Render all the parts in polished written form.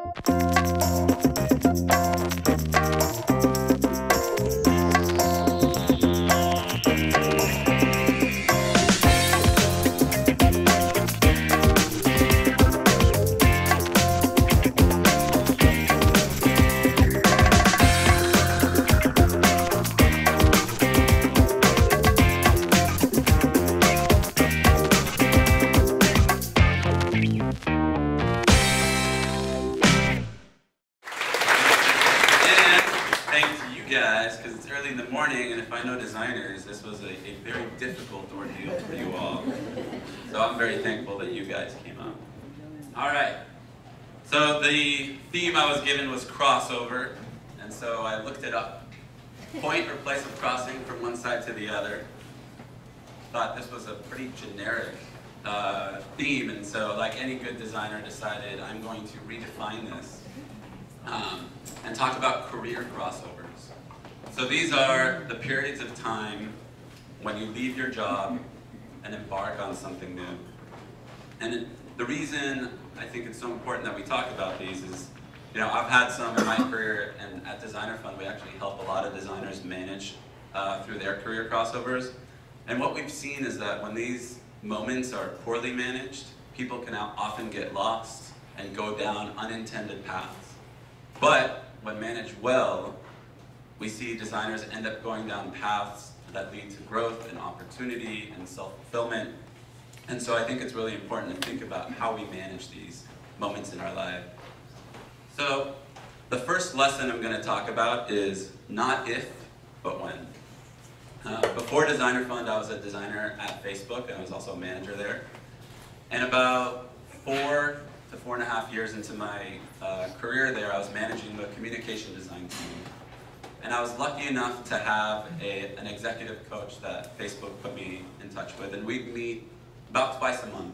This was a very difficult ordeal for you all. So I'm very thankful that you guys came up. All right. So the theme I was given was crossover, and so I looked it up. Point or place of crossing from one side to the other. Thought this was a pretty generic theme, and so like any good designer decided I'm going to redefine this and talk about career crossovers. So these are the periods of time when you leave your job and embark on something new. And the reason I think it's so important that we talk about these is, you know, I've had some in my career, and at Designer Fund we actually help a lot of designers manage through their career crossovers. And what we've seen is that when these moments are poorly managed, people can often get lost and go down unintended paths. But when managed well, we see designers end up going down paths that lead to growth and opportunity and self-fulfillment. And so I think it's really important to think about how we manage these moments in our life. So the first lesson I'm going to talk about is not if, but when. Before Designer Fund, I was a designer at Facebook, and I was also a manager there. And about 4 to 4.5 years into my career there, I was managing the communication design team. And I was lucky enough to have an executive coach that Facebook put me in touch with, and we'd meet about twice a month.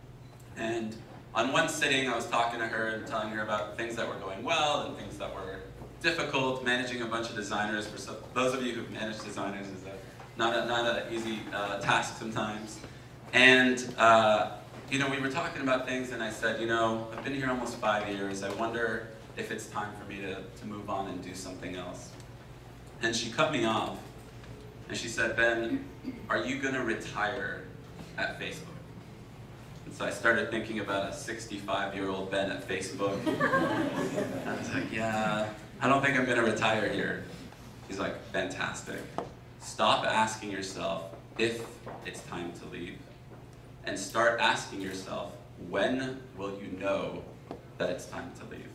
And on one sitting, I was talking to her and telling her about things that were going well and things that were difficult. Managing a bunch of designers, for those of you who've managed designers, is not an easy task sometimes. And you know, we were talking about things, and I said, you know, I've been here almost 5 years. I wonder if it's time for me to move on and do something else. And she cut me off, and she said, Ben, are you going to retire at Facebook? And so I started thinking about a 65-year-old Ben at Facebook. And I was like, yeah, I don't think I'm going to retire here. She's like, fantastic. Stop asking yourself if it's time to leave, and start asking yourself, when will you know that it's time to leave?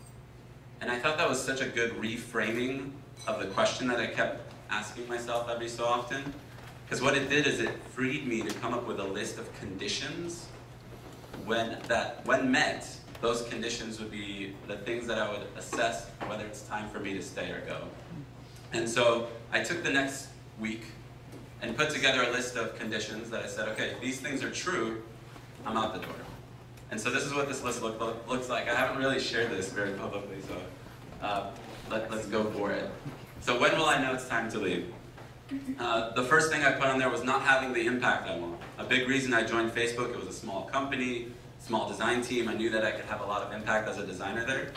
And I thought that was such a good reframing of the question that I kept asking myself every so often. Because what it did is it freed me to come up with a list of conditions when met, those conditions would be the things that I would assess whether it's time for me to stay or go. And so I took the next week and put together a list of conditions that I said, okay, if these things are true, I'm out the door. And so this is what this list looks like. I haven't really shared this very publicly, so let's go for it. So when will I know it's time to leave? The first thing I put on there was not having the impact I want. A big reason I joined Facebook, it was a small company, small design team. I knew that I could have a lot of impact as a designer there.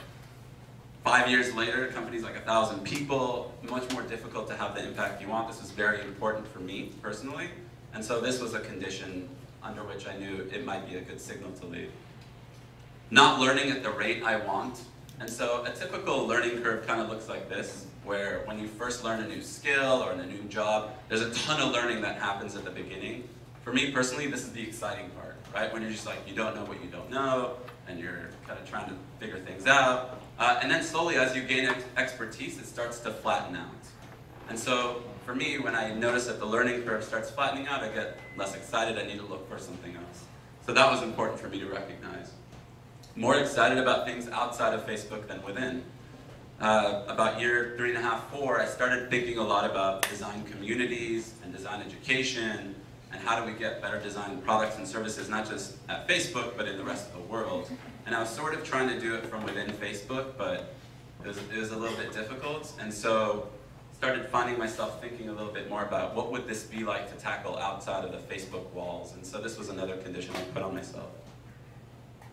5 years later, company's like 1,000 people, much more difficult to have the impact you want. This was very important for me personally. And so this was a condition under which I knew it might be a good signal to leave. Not learning at the rate I want. And so a typical learning curve kind of looks like this, where when you first learn a new skill or in a new job, there's a ton of learning that happens at the beginning. For me personally, this is the exciting part, right? When you're just like, you don't know what you don't know, and you're kind of trying to figure things out. And then slowly, as you gain expertise, it starts to flatten out. And so for me, when I notice that the learning curve starts flattening out, I get less excited. I need to look for something else. So that was important for me to recognize. More excited about things outside of Facebook than within. About year 3.5, 4, I started thinking a lot about design communities and design education, and how do we get better design products and services, not just at Facebook, but in the rest of the world. And I was sort of trying to do it from within Facebook, but it was a little bit difficult. And so started finding myself thinking a little bit more about what would this be like to tackle outside of the Facebook walls. And so this was another condition I put on myself.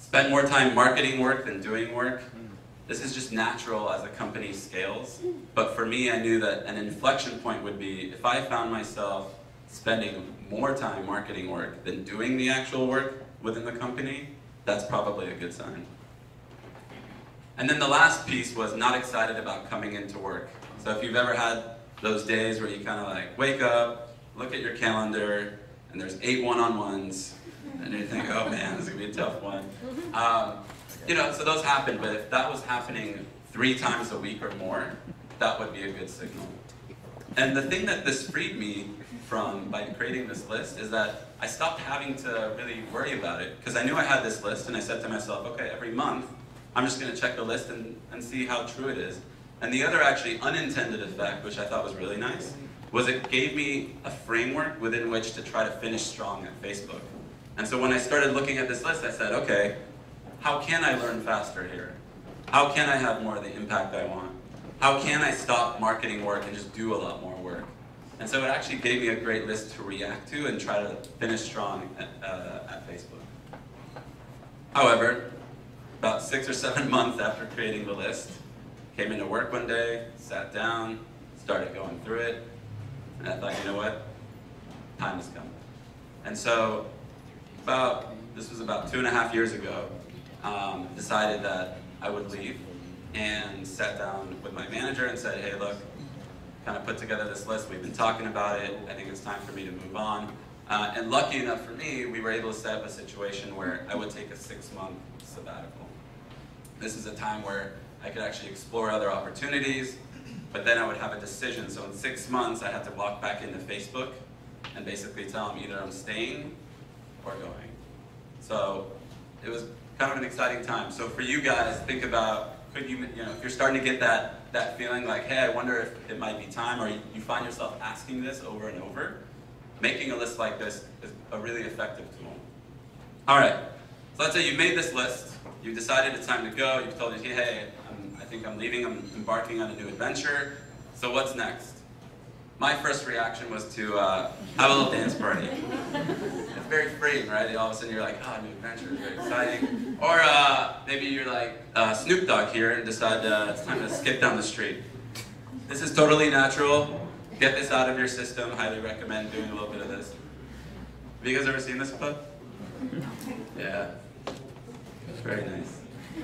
spend more time marketing work than doing work. This is just natural as a company scales. But for me, I knew that an inflection point would be if I found myself spending more time marketing work than doing the actual work within the company, that's probably a good sign. And then the last piece was not excited about coming into work. So if you've ever had those days where you kind of like wake up, look at your calendar, and there's 8 one-on-ones, and you think, oh man, this is gonna be a tough one. You know, so those happen, but if that was happening 3 times a week or more, that would be a good signal. And the thing that this freed me from by creating this list is that I stopped having to really worry about it, because I knew I had this list, and I said to myself, okay, every month, I'm just gonna check the list and see how true it is. And the other actually unintended effect, which I thought was really nice, was it gave me a framework within which to try to finish strong at Facebook. And so when I started looking at this list, I said, okay, how can I learn faster here? How can I have more of the impact I want? How can I stop marketing work and just do a lot more work? And so it actually gave me a great list to react to and try to finish strong at Facebook. However, about 6 or 7 months after creating the list, came into work one day, sat down, started going through it, and I thought, you know what? Time has come. And so, this was about 2.5 years ago, decided that I would leave and sat down with my manager and said, hey, look, kind of put together this list. We've been talking about it. I think it's time for me to move on. And lucky enough for me, we were able to set up a situation where I would take a 6-month sabbatical. This is a time where I could actually explore other opportunities, but then I would have a decision. So in 6 months, I had to walk back into Facebook and basically tell them either I'm staying or going. So it was kind of an exciting time. So for you guys, think about, could you know, if you're starting to get that feeling like, hey, I wonder if it might be time, or you find yourself asking this over and over, making a list like this is a really effective tool. All right, so let's say you've made this list, you've decided it's time to go, you've told you, hey, I think I'm leaving, I'm embarking on a new adventure, so what's next? My first reaction was to have a little dance party. It's very freeing, right? All of a sudden you're like, oh, new adventure, very exciting. Or maybe you're like Snoop Dogg here and decide it's time to skip down the street. This is totally natural. Get this out of your system. Highly recommend doing a little bit of this. Have you guys ever seen this clip? Yeah. Very nice.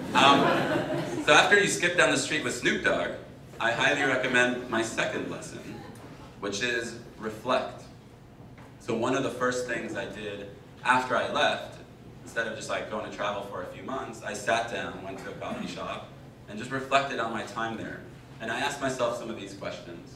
So after you skip down the street with Snoop Dogg, I highly recommend my second lesson, which is reflect. So one of the first things I did after I left, instead of just like going to travel for a few months, I sat down, went to a coffee shop, and just reflected on my time there. And I asked myself some of these questions.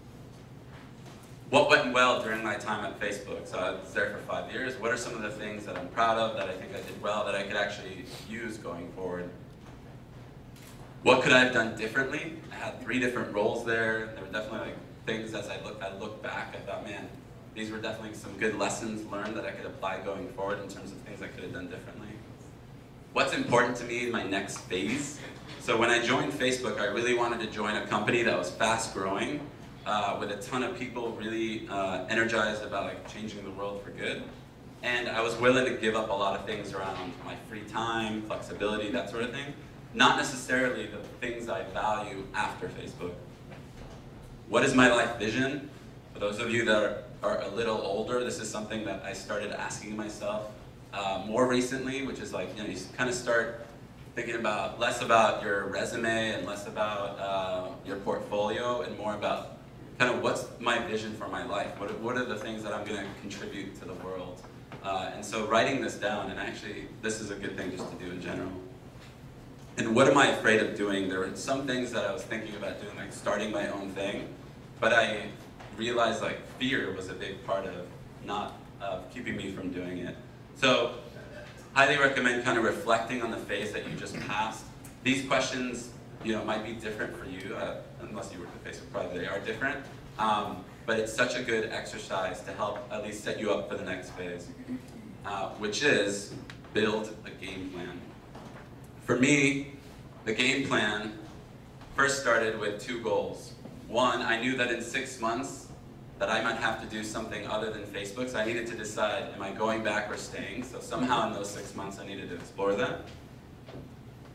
What went well during my time at Facebook? So I was there for 5 years. What are some of the things that I'm proud of, that I think I did well, that I could actually use going forward? What could I have done differently? I had 3 different roles there. There were definitely like things as I looked back, I thought, man, these were definitely some good lessons learned that I could apply going forward in terms of things I could have done differently. What's important to me in my next phase? So when I joined Facebook, I really wanted to join a company that was fast growing, with a ton of people really energized about like changing the world for good. And I was willing to give up a lot of things around my free time, flexibility, that sort of thing. Not necessarily the things I value after Facebook. What is my life vision? For those of you that are a little older, this is something that I started asking myself more recently, which is like, you know, you kind of start thinking about less about your resume and less about your portfolio and more about kind of what's my vision for my life? What are the things that I'm going to contribute to the world? And so writing this down, and actually this is a good thing just to do in general. And what am I afraid of doing? There were some things that I was thinking about doing, like starting my own thing, but I realized like fear was a big part of keeping me from doing it. So highly recommend kind of reflecting on the phase that you just passed. These questions, you know, might be different for you, unless you work at Facebook, probably they are different. But it's such a good exercise to help at least set you up for the next phase, which is build a game plan. For me, the game plan first started with 2 goals. One, I knew that in 6 months that I might have to do something other than Facebook, so I needed to decide, am I going back or staying? So somehow in those 6 months I needed to explore that.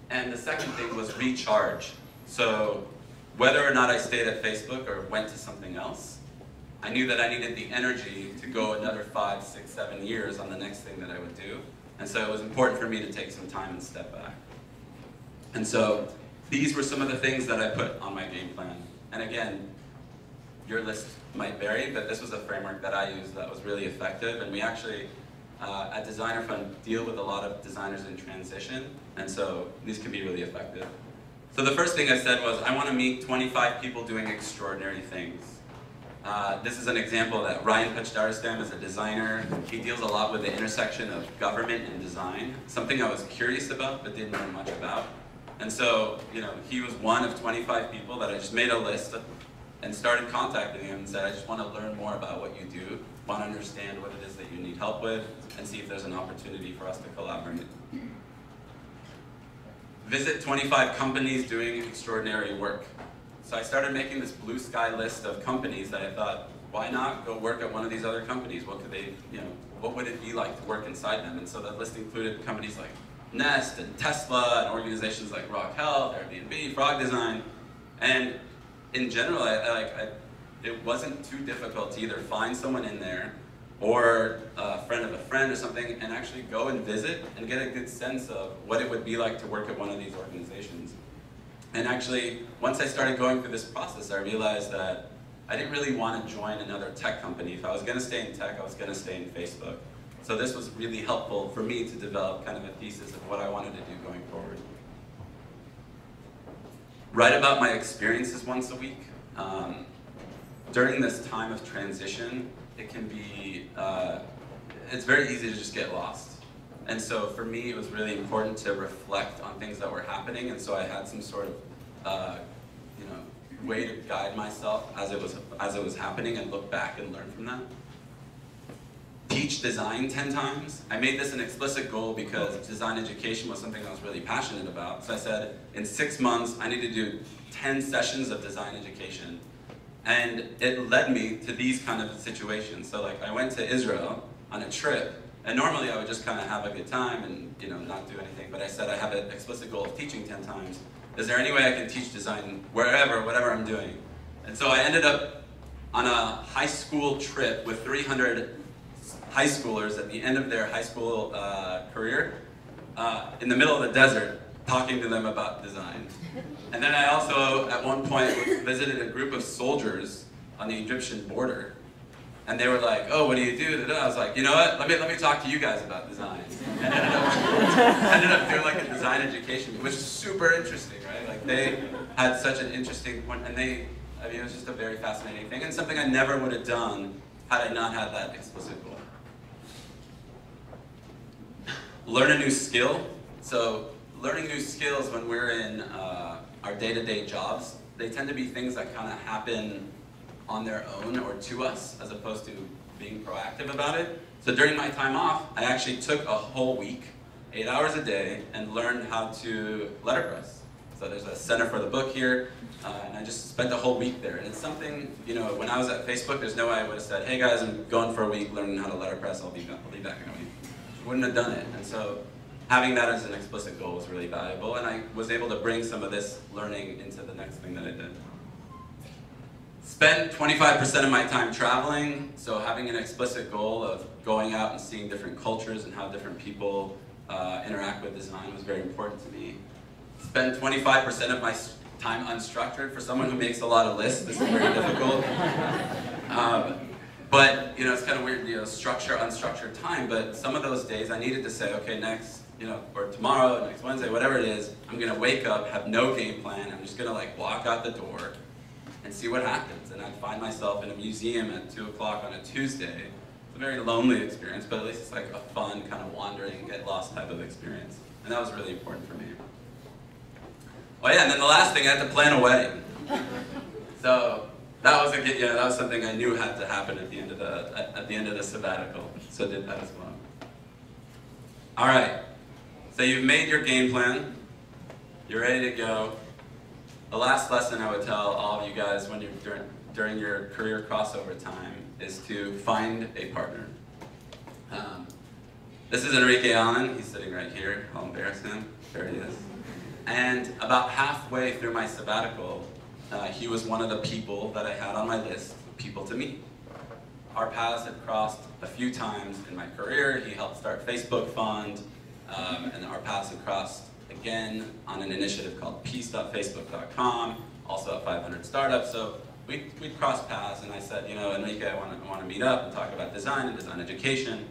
And the second thing was recharge. So whether or not I stayed at Facebook or went to something else, I knew that I needed the energy to go another 5, 6, 7 years on the next thing that I would do. And so it was important for me to take some time and step back. And so these were some of the things that I put on my game plan. And again, your list might vary, but this was a framework that I used that was really effective. And we actually, at Designer Fund, deal with a lot of designers in transition. And so these can be really effective. So the first thing I said was, I want to meet 25 people doing extraordinary things. This is an example that Ryan Pachdarstam is a designer. He deals a lot with the intersection of government and design, something I was curious about but didn't know much about. And so, he was one of 25 people that I just made a list and started contacting him and said, I just want to learn more about what you do, want to understand what it is that you need help with, and see if there's an opportunity for us to collaborate. Visit 25 companies doing extraordinary work. So I started making this blue sky list of companies that I thought, why not go work at one of these other companies? What could they, what would it be like to work inside them? And so that list included companies like Nest and Tesla and organizations like Rock Health, Airbnb, Frog Design. And in general, it wasn't too difficult to either find someone in there or a friend of a friend or something and actually go and visit and get a good sense of what it would be like to work at one of these organizations. And actually, once I started going through this process, I realized that I didn't really want to join another tech company. If I was going to stay in tech, I was going to stay in Facebook. So this was really helpful for me to develop kind of a thesis of what I wanted to do going forward. Write about my experiences once a week. During this time of transition, it can be, it's very easy to just get lost. And so for me, it was really important to reflect on things that were happening, and so I had some sort of, way to guide myself as it was happening and look back and learn from that. Teach design 10 times. I made this an explicit goal because design education was something I was really passionate about. So I said, in 6 months, I need to do 10 sessions of design education. And it led me to these kind of situations. So like, I went to Israel on a trip, and normally I would just kind of have a good time and not do anything, but I said I have an explicit goal of teaching 10 times. Is there any way I can teach design wherever, whatever I'm doing? And so I ended up on a high school trip with 300 high schoolers at the end of their high school career in the middle of the desert, talking to them about design. And then I also, at one point, visited a group of soldiers on the Egyptian border. And they were like, oh, what do you do? I was like, you know what, let me talk to you guys about design. And ended up doing like a design education, which was super interesting, right? Like they had such an interesting point, and it was just a very fascinating thing, and something I never would have done had I not had that explicit goal. Learn a new skill. So learning new skills when we're in our day-to-day jobs, they tend to be things that kind of happen on their own or to us, as opposed to being proactive about it. So during my time off, I actually took a whole week, 8 hours a day, and learned how to letterpress. So there's a Center for the Book here, and I just spent a whole week there. And it's something, when I was at Facebook, there's no way I would have said, hey guys, I'm going for a week learning how to letterpress, I'll be back in a week. Wouldn't have done it. And so having that as an explicit goal was really valuable, and I was able to bring some of this learning into the next thing that I did. Spent 25% of my time traveling, so having an explicit goal of going out and seeing different cultures and how different people interact with design was very important to me. Spend 25% of my time unstructured. For someone who makes a lot of lists, this is very difficult. But it's kind of weird, structure, unstructured time, but some of those days I needed to say, okay, next, or tomorrow, next Wednesday, whatever it is, I'm gonna wake up, have no game plan, I'm just gonna walk out the door and see what happens. And I'd find myself in a museum at 2 o'clock on a Tuesday. It's a very lonely experience, but at least it's like a fun kind of wandering, get lost type of experience. And that was really important for me. Oh yeah, and then the last thing, I had to plan a wedding. So that was something I knew had to happen at the end of the sabbatical. So I did that as well. All right. So you've made your game plan. You're ready to go. The last lesson I would tell all of you guys when you're during your career crossover time is to find a partner. This is Enrique Allen. He's sitting right here. I'll embarrass him. There he is. And about halfway through my sabbatical, he was one of the people that I had on my list of people to meet. Our paths had crossed a few times in my career. He helped start Facebook Fund, and our paths had crossed again on an initiative called peace.facebook.com, also at 500 Startups. So we'd crossed paths, and I said, you know, Enrique, I want to meet up and talk about design and design education.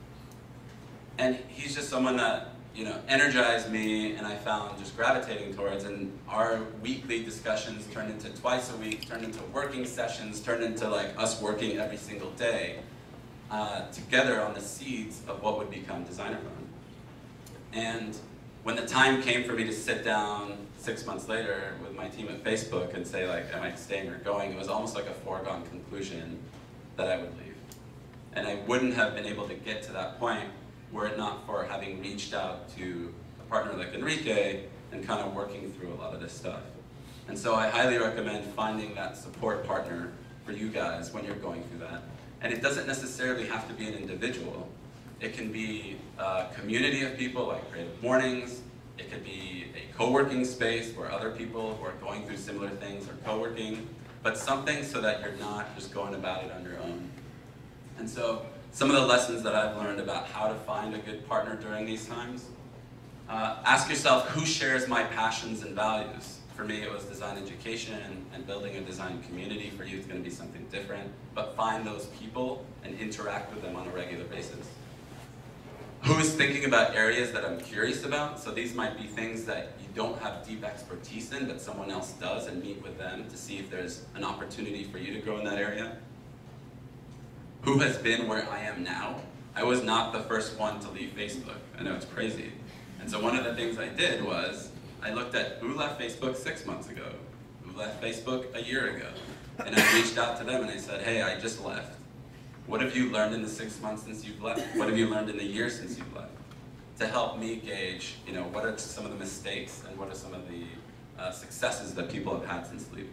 And he's just someone that, you know, energized me, and I found just gravitating towards, and our weekly discussions turned into twice a week, turned into working sessions, turned into like us working every single day together on the seeds of what would become Designer Fund. And when the time came for me to sit down 6 months later with my team at Facebook and say, like, am I staying or going, it was almost like a foregone conclusion that I would leave. And I wouldn't have been able to get to that point were it not for having reached out to a partner like Enrique and kind of working through a lot of this stuff. And so I highly recommend finding that support partner for you guys when you're going through that. And it doesn't necessarily have to be an individual. It can be a community of people like CreativeMornings. It could be a co-working space where other people who are going through similar things are co-working, but something so that you're not just going about it on your own. And so some of the lessons that I've learned about how to find a good partner during these times, ask yourself, who shares my passions and values? For me, it was design education and building a design community. For you, it's going to be something different. But find those people and interact with them on a regular basis. Who is thinking about areas that I'm curious about? So these might be things that you don't have deep expertise in, but someone else does, and meet with them to see if there's an opportunity for you to grow in that area. Who has been where I am now? I was not the first one to leave Facebook. I know it's crazy. And so one of the things I did was, I looked at who left Facebook 6 months ago, who left Facebook a year ago, and I reached out to them and I said, hey, I just left. What have you learned in the 6 months since you've left? What have you learned in the year since you've left? To help me gauge, you know, what are some of the mistakes and what are some of the successes that people have had since leaving.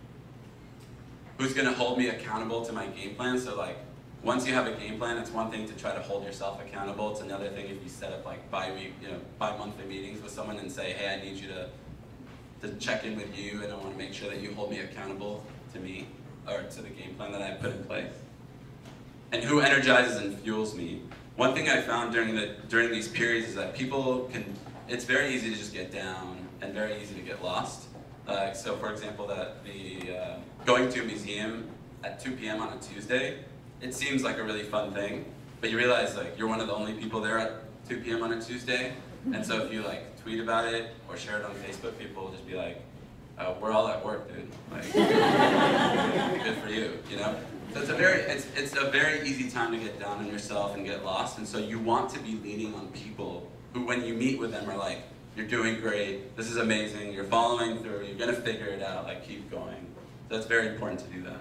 Who's going to hold me accountable to my game plan? So like, once you have a game plan, it's one thing to try to hold yourself accountable. It's another thing if you set up like bi-monthly meetings with someone and say, hey, I need you to check in with you, and I want to make sure that you hold me accountable to me, or to the game plan that I put in place. And who energizes and fuels me? One thing I found during these periods is that people it's very easy to just get down and very easy to get lost. So for example, going to a museum at 2 p.m. on a Tuesday, it seems like a really fun thing, but you realize like you're one of the only people there at 2 p.m. on a Tuesday, and so if you like tweet about it or share it on Facebook, people will just be like, oh, we're all at work, dude. Like, good for you, you know? So it's a very easy time to get down on yourself and get lost, and so you want to be leaning on people who, when you meet with them, are like, you're doing great, this is amazing, you're following through, you're gonna figure it out, like keep going. So it's very important to do that.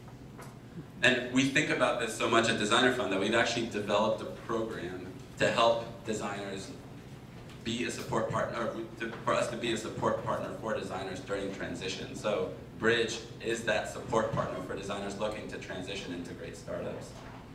And we think about this so much at Designer Fund that we've actually developed a program to help designers be a support partner, or for us to be a support partner for designers during transition. So Bridge is that support partner for designers looking to transition into great startups.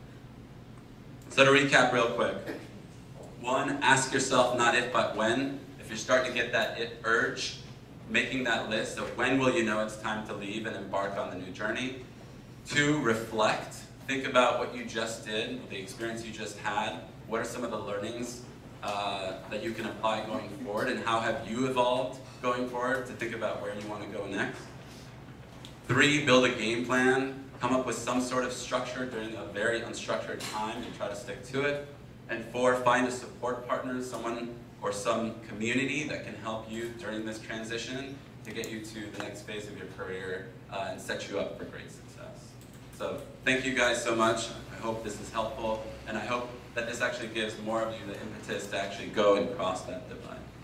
So to recap real quick, 1, ask yourself not if but when. If you're starting to get that it urge, making that list of when will you know it's time to leave and embark on the new journey. 2, reflect. Think about what you just did, the experience you just had. What are some of the learnings that you can apply going forward, and how have you evolved going forward to think about where you want to go next? 3, build a game plan. Come up with some sort of structure during a very unstructured time and try to stick to it. And 4, find a support partner, someone or some community that can help you during this transition to get you to the next phase of your career and set you up for great success. So thank you guys so much. I hope this is helpful, and I hope that this actually gives more of you the impetus to actually go and cross that divide.